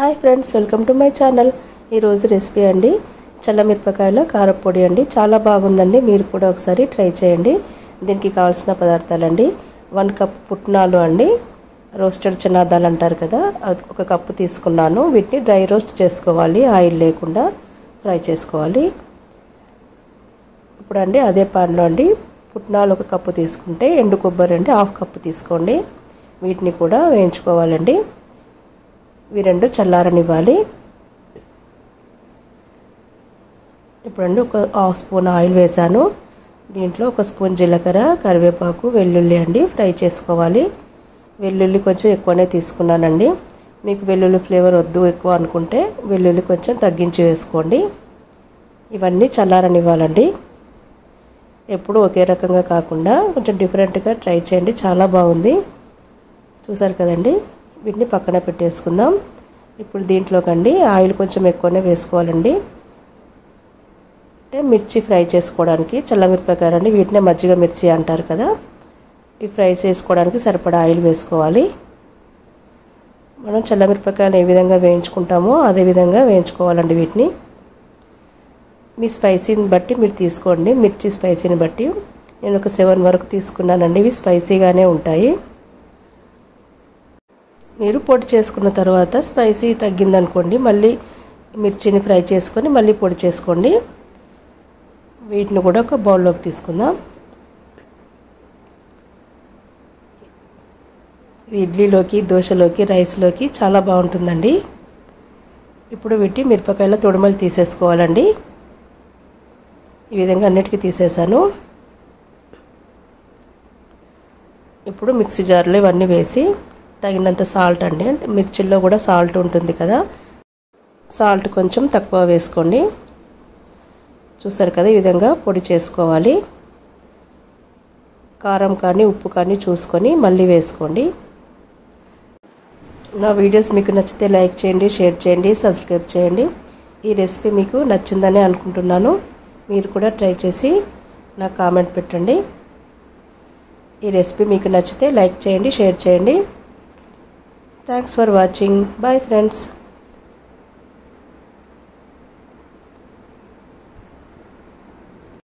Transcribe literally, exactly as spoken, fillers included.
Hi friends, welcome to my channel. ఈరోజు recipe అండి చల్లమిరపకాయల కారపొడి అండి. చాలా బాగుందండి, మీరు కూడా ఒకసారి ట్రై చేయండి. దీనికి కావాల్సిన పదార్థాలండి: వన్ కప్ పుట్నాలు అండి, రోస్టెడ్ చనాదాలు అంటారు కదా, అది ఒక కప్పు తీసుకున్నాను. వీటిని డ్రై రోస్ట్ చేసుకోవాలి, ఆయిల్ లేకుండా ఫ్రై చేసుకోవాలి. ఇప్పుడు అండి అదే పాన్లో అండి పుట్నాలు ఒక కప్పు తీసుకుంటే ఎండు కొబ్బరి అండి హాఫ్ కప్పు తీసుకోండి. వీటిని కూడా వేయించుకోవాలండి. ఇవి రెండు చల్లారనివ్వాలి. ఇప్పుడండి ఒక హాఫ్ స్పూన్ ఆయిల్ వేసాను. దీంట్లో ఒక స్పూన్ జీలకర్ర, కరివేపాకు, వెల్లుల్లి అండి ఫ్రై చేసుకోవాలి. వెల్లుల్లి కొంచెం ఎక్కువనే తీసుకున్నానండి. మీకు వెల్లుల్లి ఫ్లేవర్ వద్దు ఎక్కువ అనుకుంటే వెల్లుల్లి కొంచెం తగ్గించి వేసుకోండి. ఇవన్నీ చల్లారనివ్వాలండి. ఎప్పుడు ఒకే రకంగా కాకుండా కొంచెం డిఫరెంట్గా ట్రై చేయండి, చాలా బాగుంది. చూసారు కదండి, వీటిని పక్కన పెట్టేసుకుందాం. ఇప్పుడు దీంట్లోకండి ఆయిల్ కొంచెం ఎక్కువనే వేసుకోవాలండి. అంటే మిర్చి ఫ్రై చేసుకోవడానికి చల్లమిరపకాయలండి, వీటినే మజ్జిగ మిర్చి అంటారు కదా, ఇవి ఫ్రై చేసుకోవడానికి సరిపడా ఆయిల్ వేసుకోవాలి. మనం చల్లమిరపకాయలు ఏ విధంగా వేయించుకుంటామో అదే విధంగా వేయించుకోవాలండి. వీటిని మీ స్పైసీని బట్టి మీరు తీసుకోండి, మిర్చి స్పైసీని బట్టి. నేను ఒక సెవెన్ వరకు తీసుకున్నానండి. ఇవి స్పైసీగానే ఉంటాయి. మీరు పొడి చేసుకున్న తర్వాత స్పైసీ తగ్గిందనుకోండి, మళ్ళీ మిర్చిని ఫ్రై చేసుకొని మళ్ళీ పొడి చేసుకోండి. వీటిని కూడా ఒక బౌల్లోకి తీసుకుందాం. ఇది ఇడ్లీలోకి, దోశలోకి, రైస్లోకి చాలా బాగుంటుందండి. ఇప్పుడు వీటి మిరపకాయల తొడుమలు తీసేసుకోవాలండి. ఈ విధంగా అన్నిటికీ తీసేసాను. ఇప్పుడు మిక్సీ జార్లో ఇవన్నీ వేసి తగినంత సాల్ట్ అండి, అంటే మిర్చిల్లో కూడా సాల్ట్ ఉంటుంది కదా, సాల్ట్ కొంచెం తక్కువ వేసుకోండి. చూసారు కదా, ఈ విధంగా పొడి చేసుకోవాలి. కారం కానీ ఉప్పు కానీ చూసుకొని మళ్ళీ వేసుకోండి. నా వీడియోస్ మీకు నచ్చితే లైక్ చేయండి, షేర్ చేయండి, సబ్స్క్రైబ్ చేయండి. ఈ రెసిపీ మీకు నచ్చిందని అనుకుంటున్నాను. మీరు కూడా ట్రై చేసి నాకు కామెంట్ పెట్టండి. ఈ రెసిపీ మీకు నచ్చితే లైక్ చేయండి, షేర్ చేయండి. Thanks for watching. Bye friends.